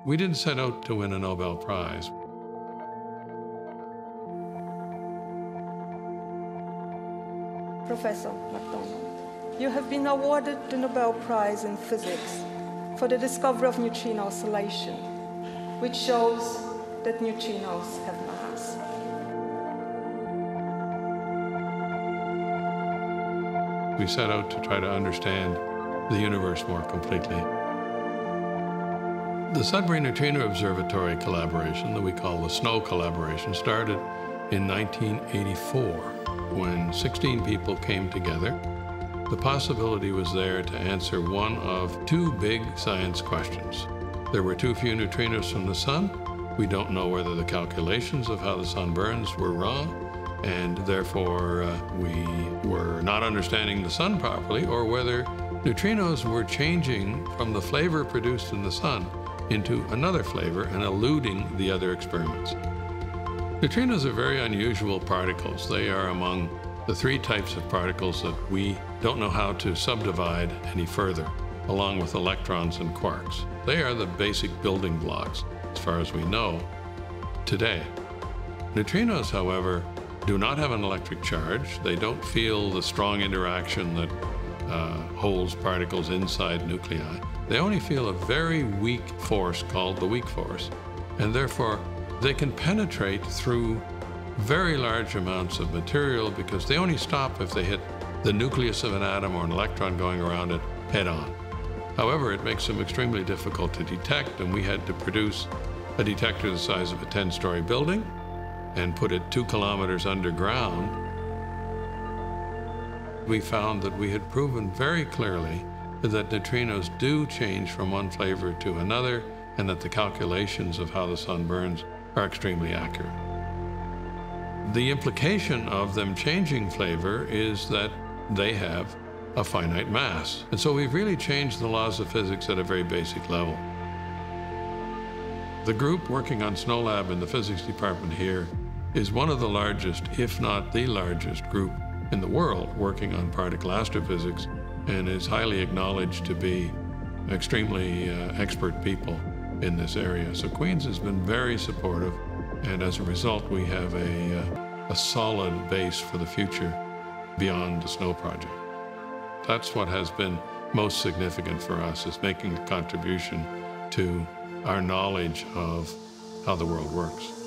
We didn't set out to win a Nobel Prize. Professor McDonald, you have been awarded the Nobel Prize in Physics for the discovery of neutrino oscillation, which shows that neutrinos have mass. We set out to try to understand the universe more completely. The Sudbury Neutrino Observatory collaboration, that we call the SNO collaboration, started in 1984 when 16 people came together. The possibility was there to answer one of two big science questions. There were too few neutrinos from the sun. We don't know whether the calculations of how the sun burns were wrong, and therefore we were not understanding the sun properly, or whether neutrinos were changing from the flavor produced in the sun into another flavor and eluding the other experiments. Neutrinos are very unusual particles. They are among the three types of particles that we don't know how to subdivide any further, along with electrons and quarks. They are the basic building blocks, as far as we know today. Neutrinos, however, do not have an electric charge. They don't feel the strong interaction that holds particles inside nuclei. They only feel a very weak force called the weak force, and therefore they can penetrate through very large amounts of material because they only stop if they hit the nucleus of an atom or an electron going around it head on. However, it makes them extremely difficult to detect, and we had to produce a detector the size of a 10-story building and put it 2 kilometers underground. We found that we had proven very clearly that neutrinos do change from one flavor to another, and that the calculations of how the sun burns are extremely accurate. The implication of them changing flavor is that they have a finite mass. And so we've really changed the laws of physics at a very basic level. The group working on SNOLAB in the physics department here is one of the largest, if not the largest, group in the world working on particle astrophysics, and is highly acknowledged to be extremely expert people in this area. So Queen's has been very supportive, and as a result, we have a solid base for the future beyond the SNO project. That's what has been most significant for us, is making a contribution to our knowledge of how the world works.